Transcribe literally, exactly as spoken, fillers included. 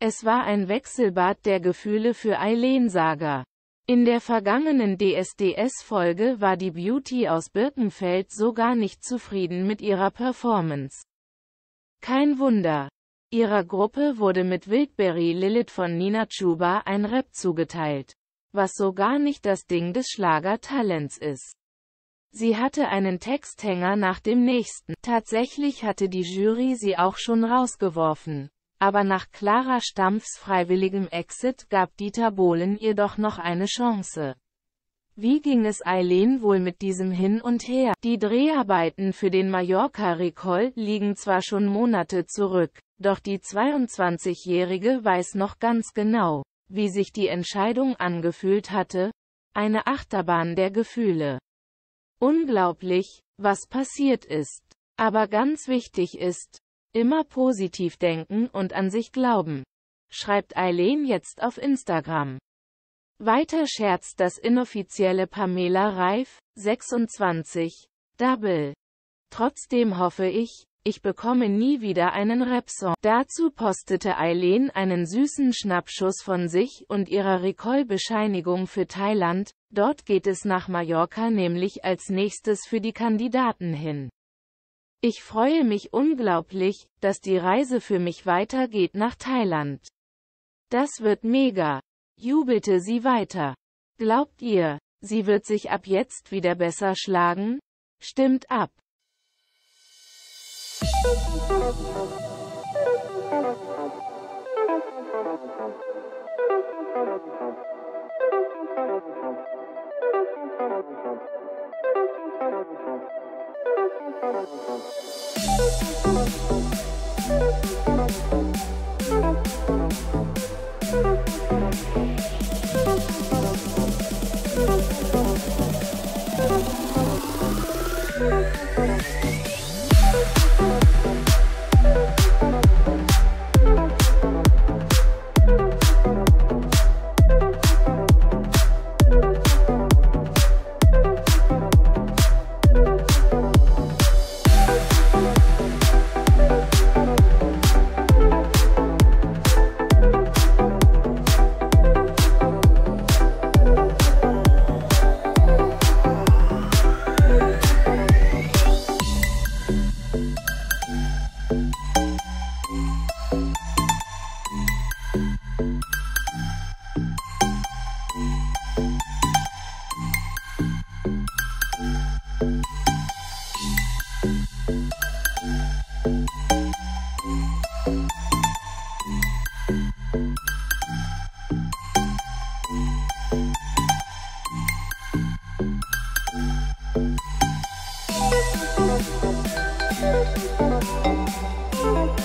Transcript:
Es war ein Wechselbad der Gefühle für Eileen Sager. In der vergangenen D S D S-Folge war die Beauty aus Birkenfeld so gar nicht zufrieden mit ihrer Performance. Kein Wunder. Ihrer Gruppe wurde mit Wildberry Lilith von Nina Chuba ein Rap zugeteilt, was so gar nicht das Ding des Schlagertalents ist. Sie hatte einen Texthänger nach dem nächsten. Tatsächlich hatte die Jury sie auch schon rausgeworfen. Aber nach Clara Stampfs freiwilligem Exit gab Dieter Bohlen ihr doch noch eine Chance. Wie ging es Eileen wohl mit diesem Hin und Her? Die Dreharbeiten für den Mallorca-Recall liegen zwar schon Monate zurück, doch die zweiundzwanzigjährige weiß noch ganz genau, wie sich die Entscheidung angefühlt hatte. Eine Achterbahn der Gefühle. Unglaublich, was passiert ist. Aber ganz wichtig ist, immer positiv denken und an sich glauben, schreibt Eileen jetzt auf Instagram. Weiter scherzt das inoffizielle Pamela Reif, sechsundzwanzig, Double. Trotzdem hoffe ich, ich bekomme nie wieder einen Rap-Song. Dazu postete Eileen einen süßen Schnappschuss von sich und ihrer Recall-Bescheinigung für Thailand. Dort geht es nach Mallorca nämlich als nächstes für die Kandidaten hin. Ich freue mich unglaublich, dass die Reise für mich weitergeht nach Thailand. Das wird mega, jubelte sie weiter. Glaubt ihr, sie wird sich ab jetzt wieder besser schlagen? Stimmt ab. Thank you.